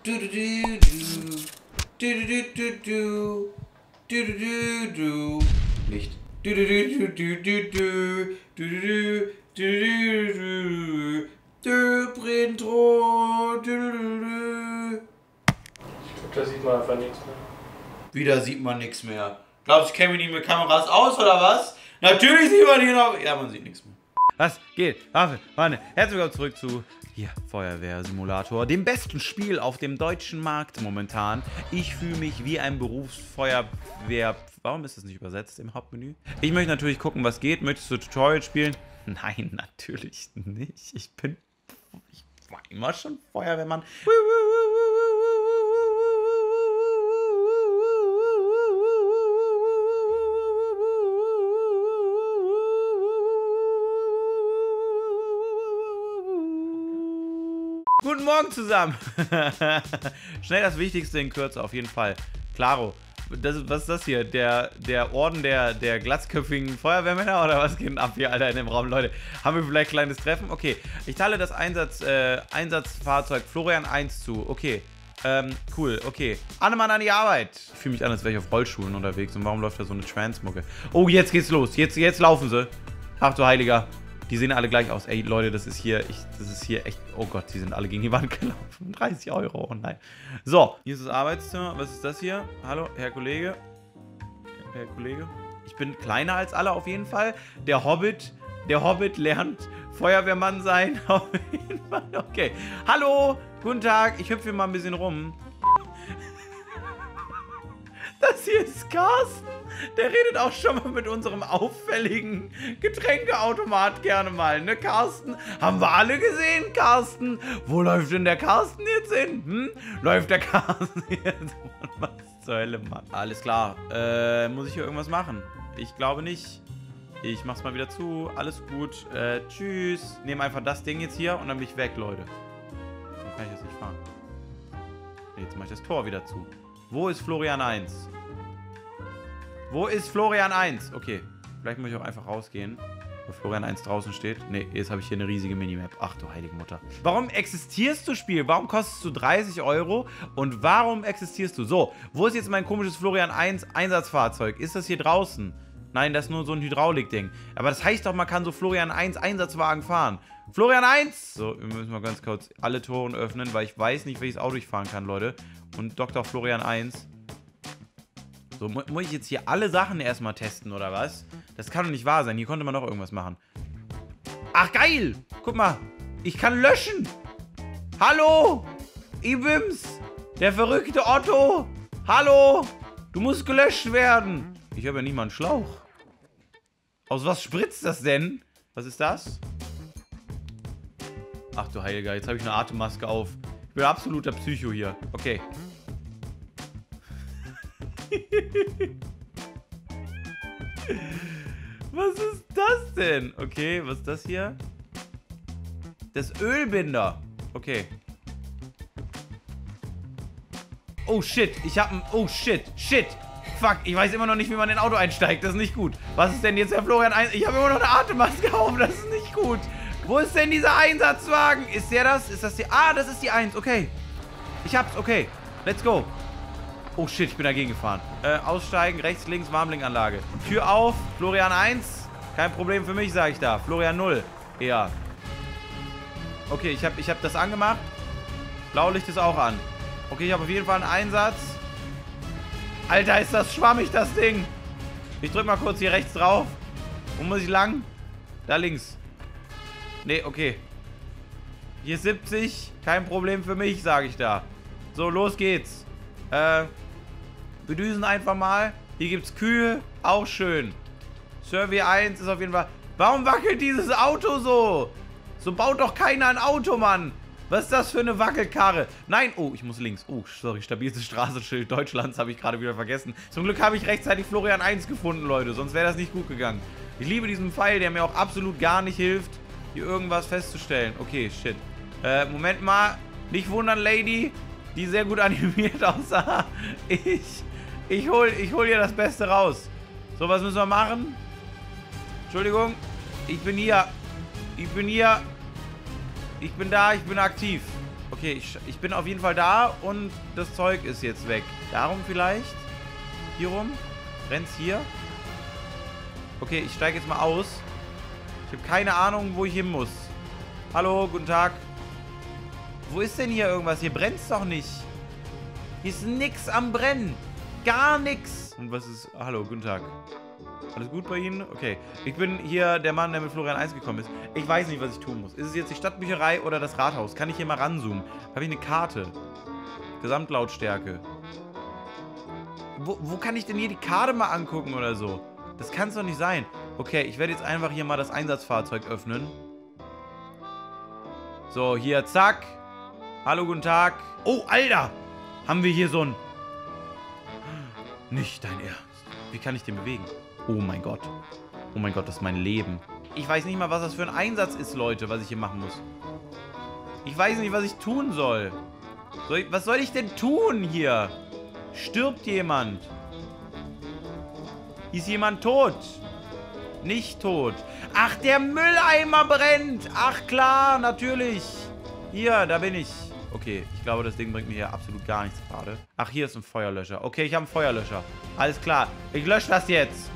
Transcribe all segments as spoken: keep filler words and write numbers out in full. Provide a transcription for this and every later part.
Du, du, du, du. Du, du, du, du. Du, du, du, du. Nicht. Du, du, du, du, du, du. Du, du, du, du, du. Du, Brintro. Du, du, du. Ich glaube, da sieht man einfach nichts mehr. Wieder sieht man nichts mehr. Glaubst du, ich kenne mich nicht mit Kameras aus, oder was? Natürlich sieht man hier noch... Ja, man sieht nichts mehr. Was geht? Waffe, Freunde, herzlich willkommen zurück zu hier, Feuerwehrsimulator, dem besten Spiel auf dem deutschen Markt momentan. Ich fühle mich wie ein Berufsfeuerwehr... Warum ist das nicht übersetzt im Hauptmenü? Ich möchte natürlich gucken, was geht. Möchtest du Tutorial spielen? Nein, natürlich nicht. Ich bin... Ich war immer schon Feuerwehrmann. Guten Morgen zusammen. Schnell das Wichtigste in Kürze, auf jeden Fall. Klaro. Das, was ist das hier? Der, der Orden der, der glatzköpfigen Feuerwehrmänner? Oder was geht denn ab hier, Alter, in dem Raum? Leute, haben wir vielleicht ein kleines Treffen? Okay, ich teile das Einsatz, äh, Einsatzfahrzeug Florian eins zu. Okay, ähm, cool, okay. Annemann an die Arbeit. Ich fühle mich an, als wäre ich auf Rollschuhen unterwegs. Und warum läuft da so eine Transmucke? Oh, jetzt geht's los. Jetzt, jetzt laufen sie. Ach du Heiliger. Die sehen alle gleich aus. Ey, Leute, das ist hier, ich, das ist hier echt, oh Gott, die sind alle gegen die Wand gelaufen. dreißig Euro, oh nein. So, hier ist das Arbeitszimmer. Was ist das hier? Hallo, Herr Kollege. Herr Kollege. Ich bin kleiner als alle auf jeden Fall. Der Hobbit, der Hobbit lernt Feuerwehrmann sein. Auf jeden Fall, okay. Hallo, guten Tag. Ich hüpfe hier mal ein bisschen rum. Das hier ist Carsten. Der redet auch schon mal mit unserem auffälligen Getränkeautomat gerne mal, ne, Carsten? Haben wir alle gesehen, Carsten? Wo läuft denn der Carsten jetzt hin? Hm? Läuft der Carsten jetzt? Was zur Hölle, Mann? Alles klar. Äh, muss ich hier irgendwas machen? Ich glaube nicht. Ich mach's mal wieder zu. Alles gut. Äh, tschüss. Nehme einfach das Ding jetzt hier und dann bin ich weg, Leute. Dann kann ich jetzt nicht fahren. Nee, jetzt mache ich das Tor wieder zu. Wo ist Florian eins? Wo ist Florian eins? Okay, vielleicht muss ich auch einfach rausgehen, wo Florian eins draußen steht. Ne, jetzt habe ich hier eine riesige Minimap. Ach du heilige Mutter. Warum existierst du, Spiel? Warum kostest du dreißig Euro? Und warum existierst du? So, wo ist jetzt mein komisches Florian eins Einsatzfahrzeug? Ist das hier draußen? Nein, das ist nur so ein Hydraulikding. Aber das heißt doch, man kann so Florian eins Einsatzwagen fahren. Florian eins! So, wir müssen mal ganz kurz alle Toren öffnen, weil ich weiß nicht, welches Auto ich fahren kann, Leute. Und Doktor Florian eins. So, mu muss ich jetzt hier alle Sachen erstmal testen, oder was? Das kann doch nicht wahr sein. Hier konnte man doch irgendwas machen. Ach, geil! Guck mal. Ich kann löschen. Hallo! Ibims! Der verrückte Otto! Hallo! Du musst gelöscht werden! Ich habe ja nicht mal einen Schlauch. Aus was spritzt das denn? Was ist das? Ach du Heiliger, jetzt habe ich eine Atemmaske auf. Ich bin absoluter Psycho hier. Okay. Was ist das denn? Okay, was ist das hier? Das Ölbinder. Okay. Oh shit, ich hab ein... Oh shit, shit. Fuck, ich weiß immer noch nicht, wie man in ein Auto einsteigt. Das ist nicht gut. Was ist denn jetzt der Florian eins? Ich habe immer noch eine Atemmaske auf. Das ist nicht gut. Wo ist denn dieser Einsatzwagen? Ist der das? Ist das die... Ah, das ist die eins. Okay. Ich hab's. Okay. Let's go. Oh shit, ich bin dagegen gefahren. Äh, aussteigen, rechts, links, Warmlinkanlage. Tür auf, Florian eins. Kein Problem für mich, sage ich da. Florian null. Ja. Okay, ich habe ich hab das angemacht. Blaulicht ist auch an. Okay, ich habe auf jeden Fall einen Einsatz. Alter, ist das schwammig, das Ding. Ich drück mal kurz hier rechts drauf. Wo muss ich lang? Da links. Nee, okay. Hier ist siebzig. Kein Problem für mich, sage ich da. So, los geht's. Äh... Wir düsen einfach mal. Hier gibt's Kühe. Auch schön. Survey eins ist auf jeden Fall... Warum wackelt dieses Auto so? So baut doch keiner ein Auto, Mann. Was ist das für eine Wackelkarre? Nein. Oh, ich muss links. Oh, sorry. Stabilstes Straßenschild Deutschlands habe ich gerade wieder vergessen. Zum Glück habe ich rechtzeitig Florian eins gefunden, Leute. Sonst wäre das nicht gut gegangen. Ich liebe diesen Pfeil, der mir auch absolut gar nicht hilft, hier irgendwas festzustellen. Okay, shit. Äh, Moment mal. Nicht wundern, Lady. Die sehr gut animiert aussah. Ich... Ich hol, ich hol hier das Beste raus. So, was müssen wir machen? Entschuldigung. Ich bin hier. Ich bin hier. Ich bin da, ich bin aktiv. Okay, ich, ich bin auf jeden Fall da und das Zeug ist jetzt weg. Darum vielleicht? Hier rum? Brennt's hier? Okay, ich steige jetzt mal aus. Ich habe keine Ahnung, wo ich hin muss. Hallo, guten Tag. Wo ist denn hier irgendwas? Hier brennt's doch nicht. Hier ist nix am Brennen. Gar nix. Und was ist... Hallo, guten Tag. Alles gut bei Ihnen? Okay. Ich bin hier der Mann, der mit Florian eins gekommen ist. Ich weiß nicht, was ich tun muss. Ist es jetzt die Stadtbücherei oder das Rathaus? Kann ich hier mal ranzoomen? Habe ich eine Karte? Gesamtlautstärke. Wo, wo kann ich denn hier die Karte mal angucken oder so? Das kann es doch nicht sein. Okay, ich werde jetzt einfach hier mal das Einsatzfahrzeug öffnen. So, hier, zack. Hallo, guten Tag. Oh, Alter! Haben wir hier so ein... Nicht dein Ernst. Wie kann ich den bewegen? Oh mein Gott. Oh mein Gott, das ist mein Leben. Ich weiß nicht mal, was das für ein Einsatz ist, Leute, was ich hier machen muss. Ich weiß nicht, was ich tun soll. soll ich, was soll ich denn tun hier? Stirbt jemand? Ist jemand tot? Nicht tot. Ach, der Mülleimer brennt. Ach klar, natürlich. Hier, da bin ich. Okay, ich glaube, das Ding bringt mir hier absolut gar nichts gerade. Ach, hier ist ein Feuerlöscher. Okay, ich habe einen Feuerlöscher. Alles klar. Ich lösche das jetzt.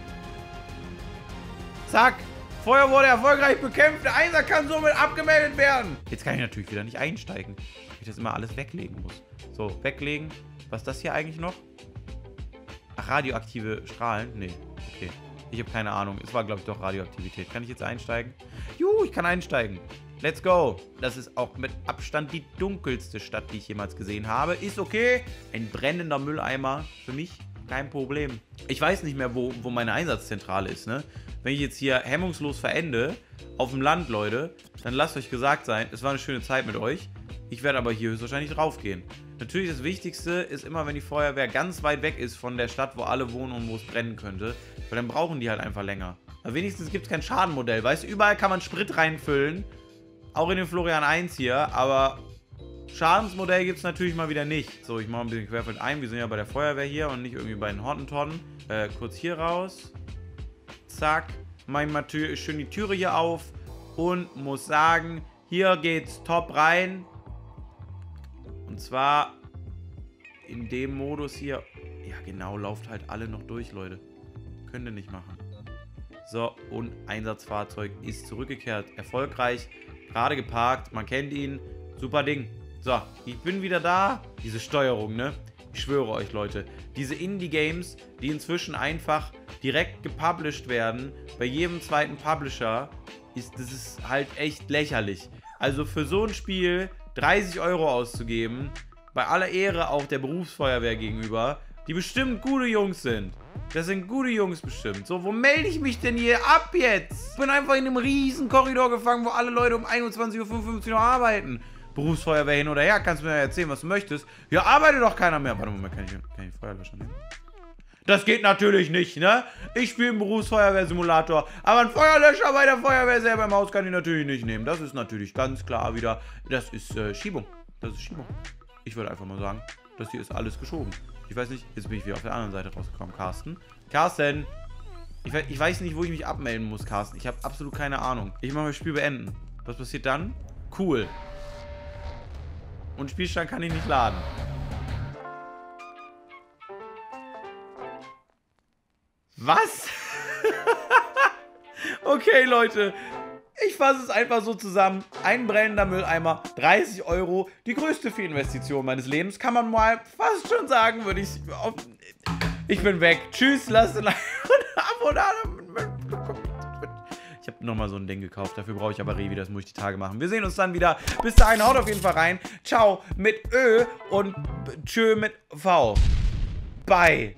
Zack. Feuer wurde erfolgreich bekämpft. Der Einsatz kann somit abgemeldet werden. Jetzt kann ich natürlich wieder nicht einsteigen, weil ich das immer alles weglegen muss. So, weglegen. Was ist das hier eigentlich noch? Ach, radioaktive Strahlen? Nee, okay. Ich habe keine Ahnung. Es war, glaube ich, doch Radioaktivität. Kann ich jetzt einsteigen? Juhu, ich kann einsteigen. Let's go. Das ist auch mit Abstand die dunkelste Stadt, die ich jemals gesehen habe. Ist okay. Ein brennender Mülleimer. Für mich kein Problem. Ich weiß nicht mehr, wo, wo meine Einsatzzentrale ist, ne? Wenn ich jetzt hier hemmungslos verende, auf dem Land, Leute, dann lasst euch gesagt sein, es war eine schöne Zeit mit euch. Ich werde aber hier höchstwahrscheinlich draufgehen. Natürlich das Wichtigste ist immer, wenn die Feuerwehr ganz weit weg ist von der Stadt, wo alle wohnen und wo es brennen könnte. Weil dann brauchen die halt einfach länger. Aber wenigstens gibt es kein Schadenmodell. Weißt du, überall kann man Sprit reinfüllen. Auch in den Florian eins hier. Aber Schadensmodell gibt es natürlich mal wieder nicht. So, ich mache ein bisschen Querfeld ein. Wir sind ja bei der Feuerwehr hier und nicht irgendwie bei den Hottentotten. Äh, kurz hier raus. Zack. Mach mal schön die Türe hier auf. Und muss sagen, hier geht's top rein. Und zwar in dem Modus hier. Ja, genau, lauft halt alle noch durch, Leute. Könnt ihr nicht machen. So, und Einsatzfahrzeug ist zurückgekehrt. Erfolgreich. Gerade geparkt. Man kennt ihn. Super Ding. So, ich bin wieder da. Diese Steuerung, ne? Ich schwöre euch, Leute. Diese Indie-Games, die inzwischen einfach direkt gepublished werden, bei jedem zweiten Publisher, ist das ist halt echt lächerlich. Also für so ein Spiel dreißig Euro auszugeben, bei aller Ehre auch der Berufsfeuerwehr gegenüber, die bestimmt gute Jungs sind. Das sind gute Jungs bestimmt. So, wo melde ich mich denn hier ab jetzt? Ich bin einfach in einem riesen Korridor gefangen, wo alle Leute um einundzwanzig Uhr fünfundfünfzig noch arbeiten. Berufsfeuerwehr hin oder her, kannst du mir ja erzählen, was du möchtest. Ja, arbeitet doch keiner mehr. Warte mal, kann ich, kann ich Feuerlöscher nehmen? Das geht natürlich nicht, ne? Ich spiele einen Berufsfeuerwehr-Simulator, aber einen Feuerlöscher bei der Feuerwehr selber im Haus kann ich natürlich nicht nehmen. Das ist natürlich ganz klar wieder, das ist äh, Schiebung. Das ist Schiebung. Ich würde einfach mal sagen, das hier ist alles geschoben. Ich weiß nicht, jetzt bin ich wieder auf der anderen Seite rausgekommen. Carsten? Carsten! Ich, ich weiß nicht, wo ich mich abmelden muss, Carsten. Ich habe absolut keine Ahnung. Ich mache das Spiel beenden. Was passiert dann? Cool. Und Spielstand kann ich nicht laden. Was? Okay, Leute. Ich fasse es einfach so zusammen. Ein brennender Mülleimer, dreißig Euro. Die größte Fehlinvestition meines Lebens. Kann man mal fast schon sagen, würde ich... Auf, ich bin weg. Tschüss, lasst ein Like und ein Abo da. Ich habe nochmal so ein Ding gekauft. Dafür brauche ich aber Revi. Das muss ich die Tage machen. Wir sehen uns dann wieder. Bis dahin, haut auf jeden Fall rein. Ciao mit Ö und Tschö mit V. Bye.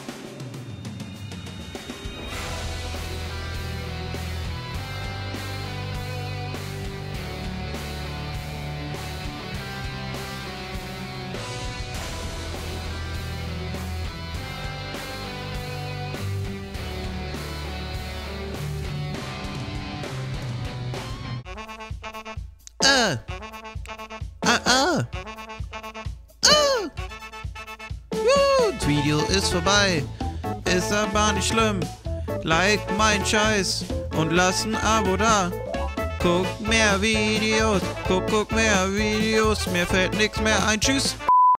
Ah. Ah, ah. Ah. Uh, das Video ist vorbei. Ist aber nicht schlimm. Like mein Scheiß und lass ein Abo da. Guck mehr Videos, guck, guck mehr Videos, mir fällt nichts mehr ein. Tschüss.